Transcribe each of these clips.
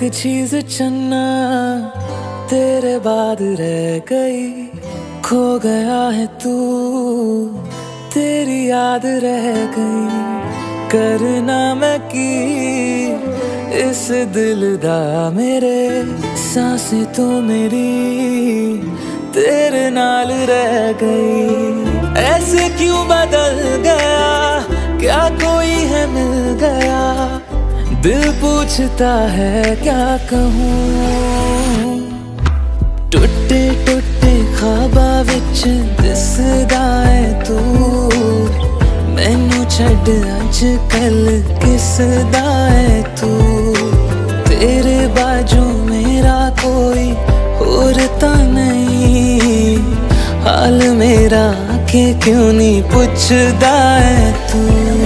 चीज चन्ना तेरे बाद रह गई, खो गया है तू तेरी याद रह गई। करना मैं की इस दिल दा मेरे, सांसें तो मेरी तेरे नाल रह गई। ऐसे क्यों बदल गया, क्या कोई है मिल गया, दिल पूछता है क्या कहूँ। टुटे टुटे ख्वाबा विच दिसदा है तू, मैनू छड्ड अज कल किसदा है तू। तेरे बाजू मेरा कोई और ता नहीं, हाल मेरा के क्यों नहीं पुछदा है तू।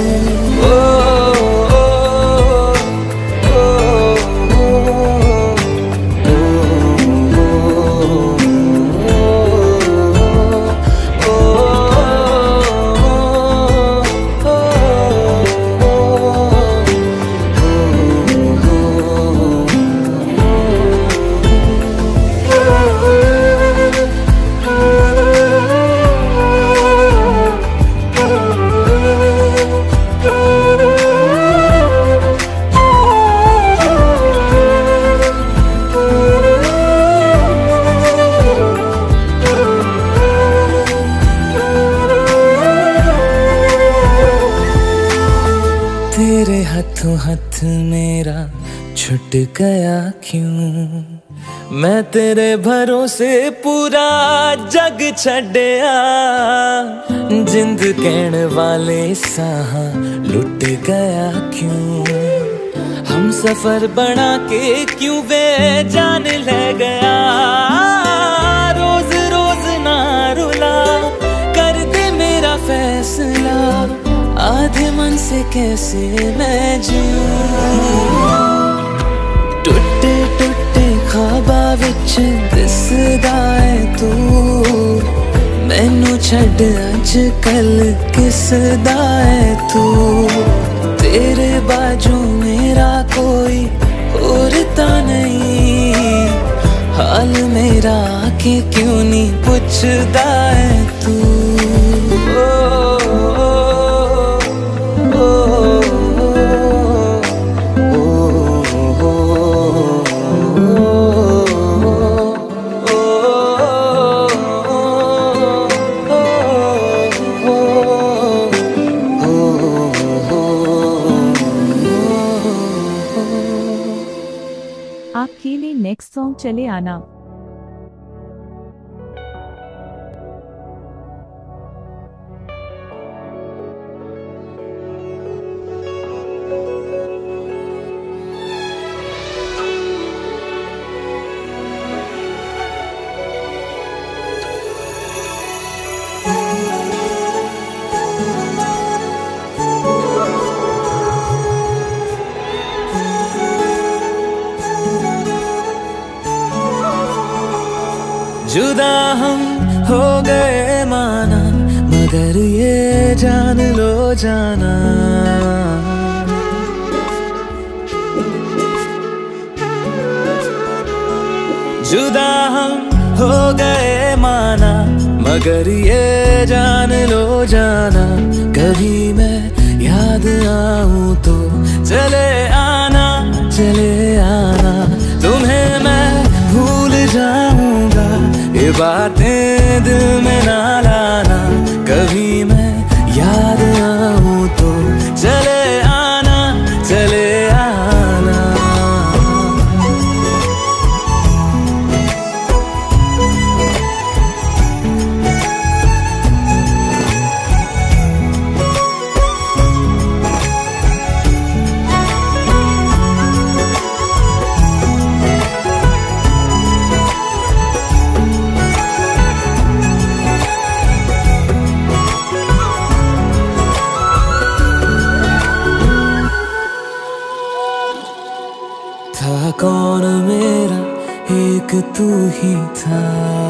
तेरे हाथों हाथ मेरा छुट गया क्यों, मैं तेरे भरोसे पूरा जग छड्या। जिंद कहण वाले साह लुट गया क्यों, हम सफर बना के क्यों बेजान ले गया। रोज रोज ना रुला, कर दे मेरा फैसला, आधे मन से कैसे मैं जीऊं। टुटे टुटे ख्वाबा विच दिसदा है तू, मैनू छड्ड अज कल किसदा है तू। तेरे बाजू मेरा कोई और ता नहीं, हाल मेरा के क्यों नहीं पुछदा है तू। आपके लिए नेक्स्ट सॉन्ग चले आना। जुदा हम हो गए माना, मगर ये जान लो जाना। जुदा हम हो गए माना, मगर ये जान लो जाना। कभी मैं याद आऊं तो चले आना, चले आना। तुम्हें मैं भूल जाऊंगा, ये बातें दिल में ना लाना। कभी मैं याद आऊं तो चले आना, चले आना। था कौन मेरा एक तू ही था,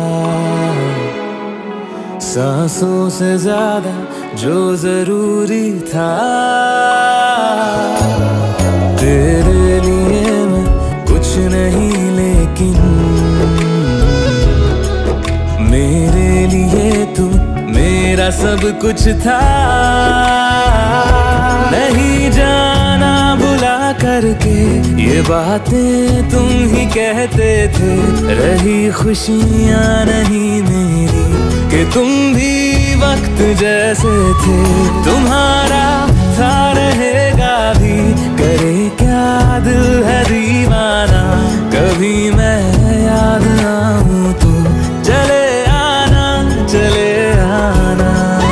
सांसों से ज्यादा जो जरूरी था। तेरे लिए मैं कुछ नहीं, लेकिन मेरे लिए तू मेरा सब कुछ था। नहीं जाना भुला करके ये बातें तुम ही कहते थे। रही खुशियाँ नहीं मेरी कि तुम भी वक्त जैसे थे। तुम्हारा था रहेगा भी, करे क्या दिल है दीवाना। कभी मैं याद आऊं तो चले आना, चले आना।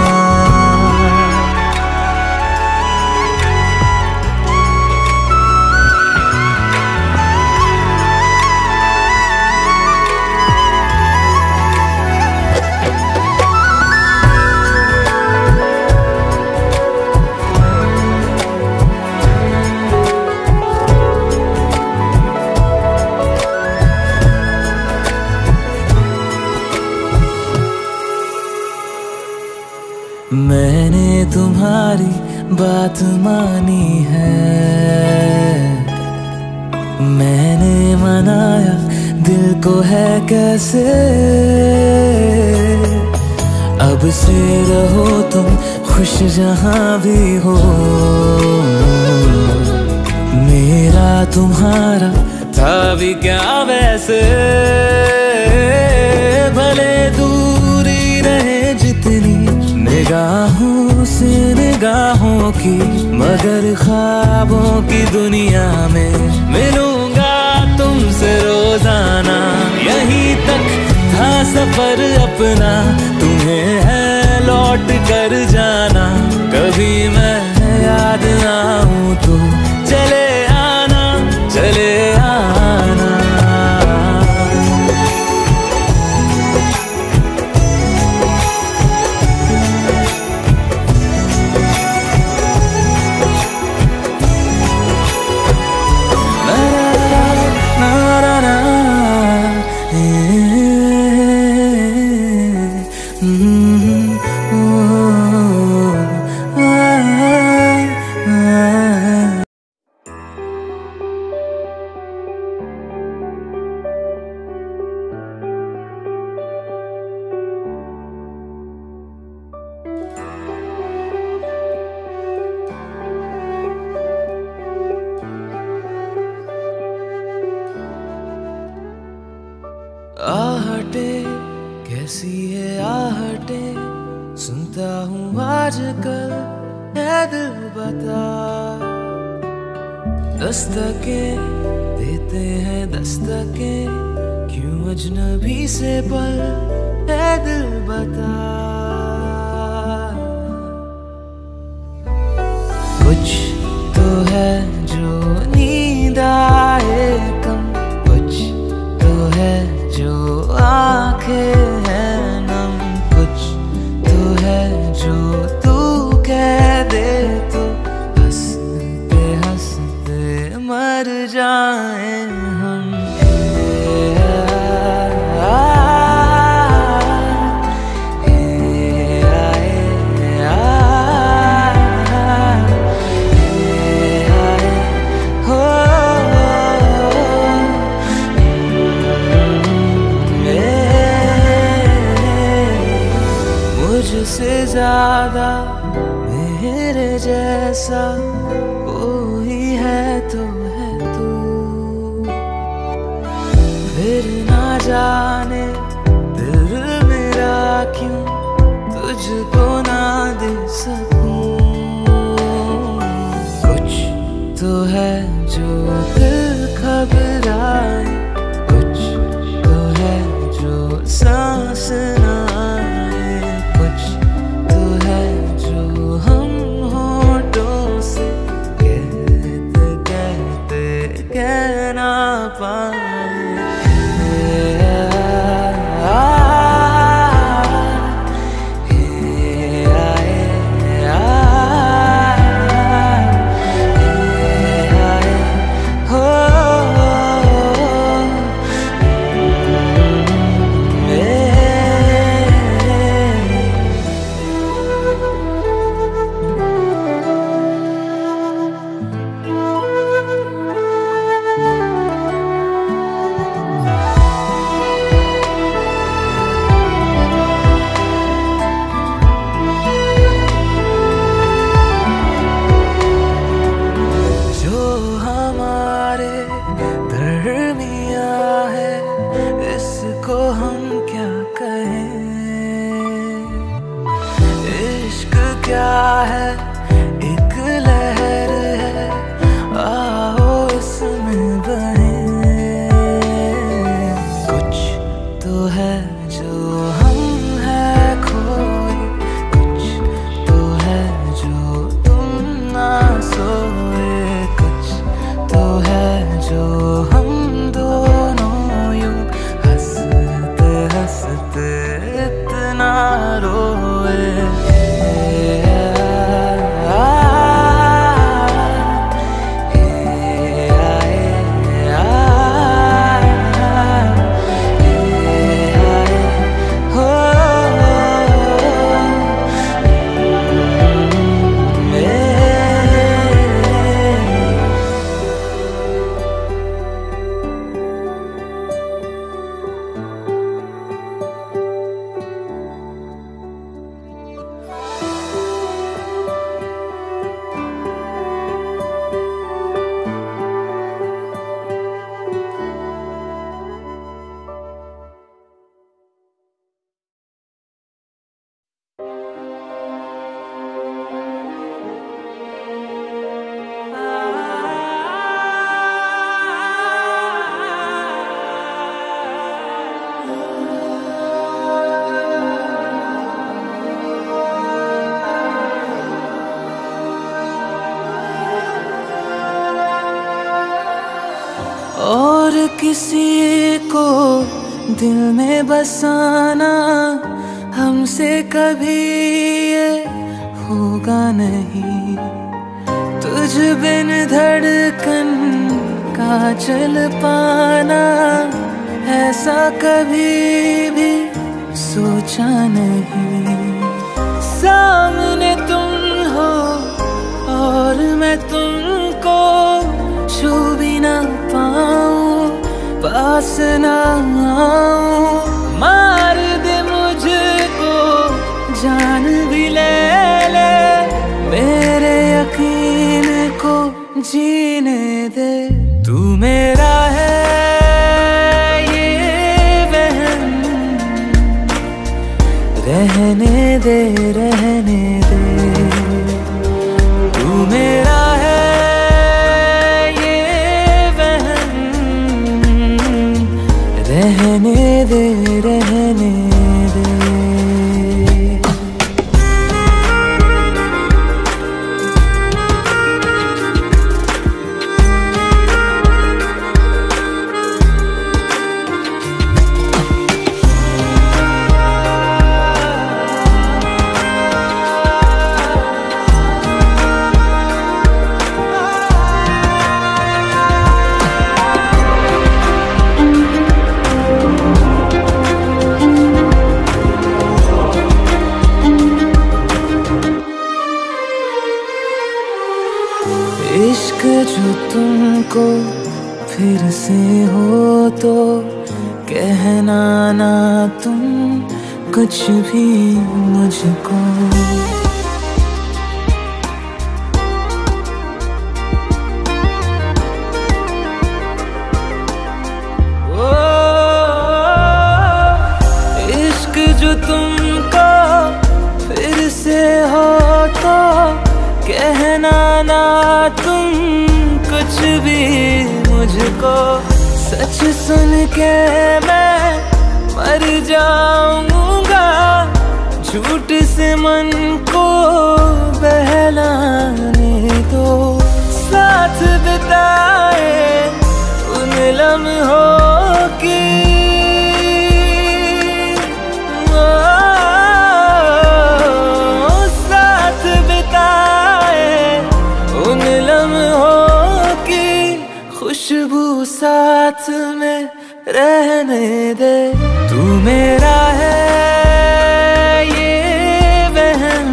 मैंने तुम्हारी बात मानी है, मैंने मनाया दिल को है कैसे। अब से रहो तुम खुश जहां भी हो। मेरा तुम्हारा था भी क्या वैसे। भले दूरी रहे जितनी निगाहों से निगाहों की, मगर ख्वाबों की दुनिया में मिलूंगा तुमसे रोजाना। यहीं तक था सफर अपना, तुम्हें है लौट कर जाना। कभी मैं याद आऊं तो चले आना, चले आना। आहटे कैसी है आहटे, सुनता हूँ आजकल है दिल बता। दस्तकें देते हैं दस्तकें, क्यों अजनबी से पल है दिल बता। कुछ तो है जो नींद आए कम, कुछ तो है जो आंखें हैं नम। कुछ तो है जो तू कह दे तो हंसते हंसते मर जाए हम। मुझसे ज्यादा मेरे जैसा कोई है तो है तू। फिर ना जाने दिल मेरा क्यों तुझको ना दे सकूं। कुछ तो है जो दिल घबराए, कुछ तो है जो सांस ना कहना पाए। क्या है, एक लहर है, आओ इसमें बहे। कुछ तो है जो हम हैं खोए, कुछ तो है जो तुम ना सोए, कुछ तो है जो हम दोनों यूं हंसते हंसते इतना रोए। और किसी को दिल में बसाना हमसे कभी ये होगा नहीं। तुझ बिन धड़कन का चल पाना ऐसा कभी भी सोचा नहीं। सामने तुम हो और मैं तुमको छू भी ना पाऊं, पास ना आऊं। मार दे मुझको, जान भी ले ले, मेरे यकीन को जीने दे। तू मेरा है ये वहम, रहने दे रहने दे। तू मेरा है रहने दे रहने दे। इश्क जो तुमको फिर से हो तो कहना ना तुम कुछ भी मुझको। इश्क जो तुमको फिर से हो तो कहना ना तुम कुछ भी मुझको। सच सुन के मैं मर जाऊंगा, झूठ से मन को बहलाने दो। साथ बिताए उन लम्हों की खुशबू साथ में रहने दे। तू मेरा है ये वहम,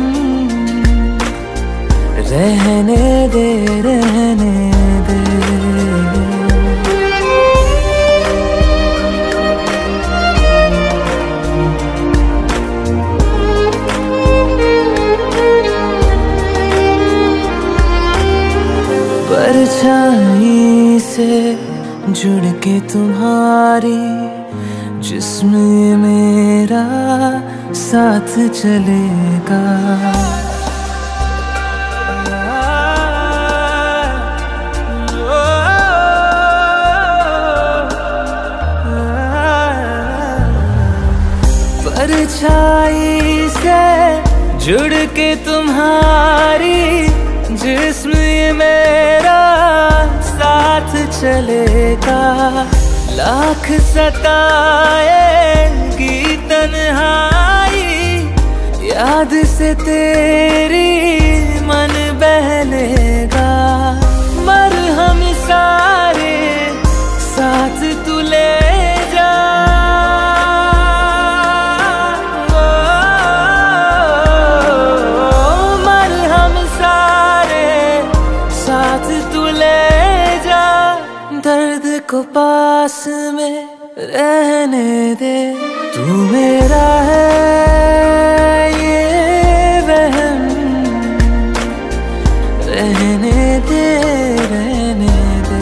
रहने दे रहने दे। परछाई से जुड़ के तुम्हारी जिस्म मेरा साथ चलेगा। परछाई से जुड़ के तुम्हारी जिस्म ये मेरा साथ चलेगा। लाख सताएगी तन्हाई, याद से तेरी मन बहलेगा। मरहम सारे साथ तू ले जा, मरहम सारे साथ तू ले जा। दर्द को पास में रहने दे, तू मेरा है ये वहम, रहने दे रहने दे।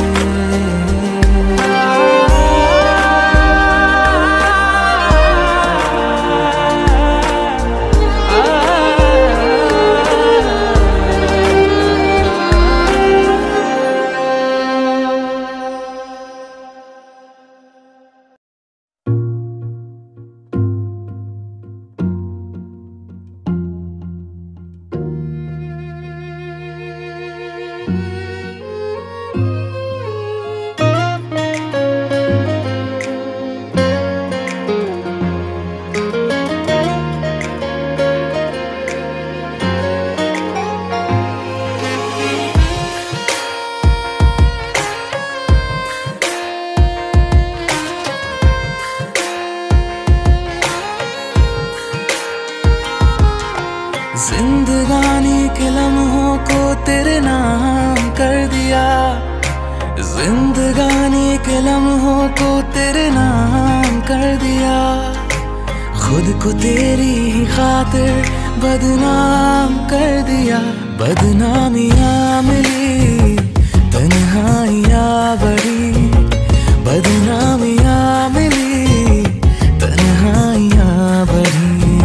जिंदगानी के लम्हों को तेरे नाम कर दिया, जिंदगानी के लम्हों को तेरे नाम कर दिया। खुद को तेरी ही खातिर बदनाम कर दिया। बदनामियाँ मिली तन्हाइयाँ बढ़ी, बदनामियाँ मिली तन्हाइयाँ बढ़ी।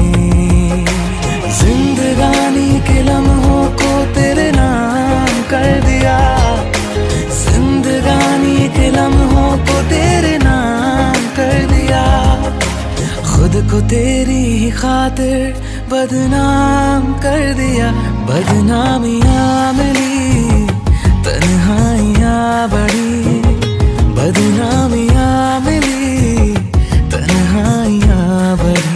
जिंदगानी के लम्हों को तेरे नाम कर दिया, जिंदगानी के लम्हों को तेरे नाम कर दिया। खुद को तेरी ही खातिर बदनाम कर दिया। बदनामियाँ मिली तन्हाइयाँ बढ़ी, बदनामियाँ मिली तन्हाइयाँ बढ़ी।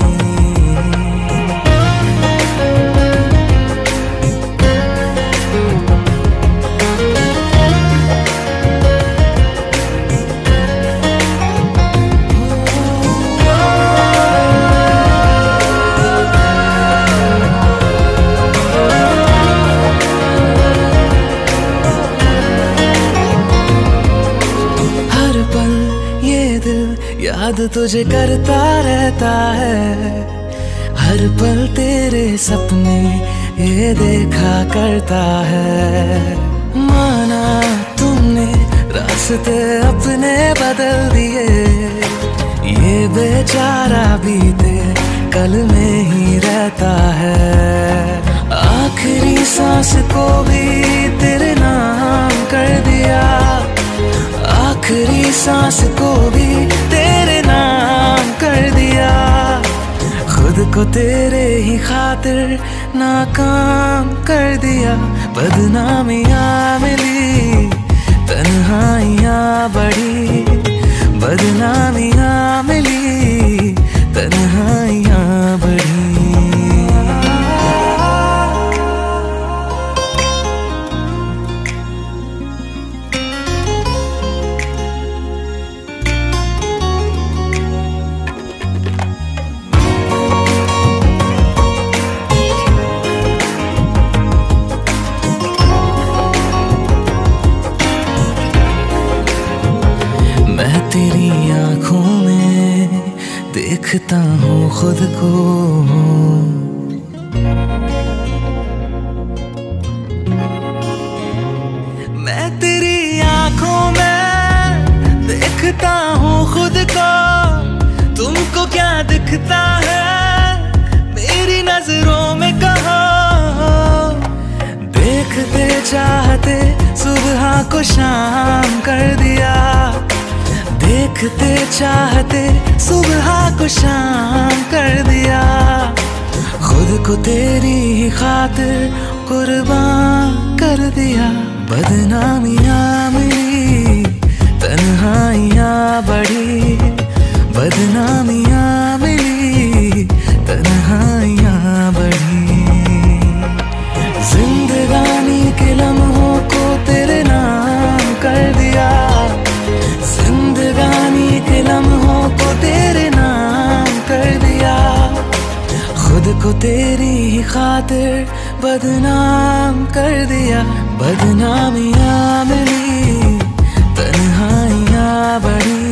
याद तुझे करता रहता है, हर पल तेरे सपने ये देखा करता है। माना तुमने रास्ते अपने बदल दिए, ये बेचारा बीते कल में ही रहता है। आखिरी सांस को भी तेरे नाम कर दिया, आखिरी सांस को भी तेरे नाम कर दिया। खुद को तेरे ही खातिर नाकाम कर दिया। बदनामियाँ मिली तन्हाइयाँ बढ़ी, बदनामियाँ मिली तन्हाइयाँ बढ़ी। तेरी आँखों में देखता हूँ खुद को, मैं तेरी आँखों में देखता हूँ खुद को। तुमको क्या दिखता है मेरी नजरों में कहो, देखते चाहते सुबह को शाम कर दिया। देखते चाहते सुबह को शाम कर दिया, खुद को तेरी ही खातिर कुर्बान कर दिया। बदनामियाँ मिली, तन्हाइयाँ बढ़ी, बदनामियाँ मिली, तन्हाइयाँ बढ़ी। जिंदगानी के लम्हों को तेरे नाम कर दिया, जिंदगानी के लम्हों को तेरे नाम कर दिया, खुद को तेरी ही खातिर बदनाम कर दिया। बदनामियाँ मिली, तन्हाइयाँ बढ़ी,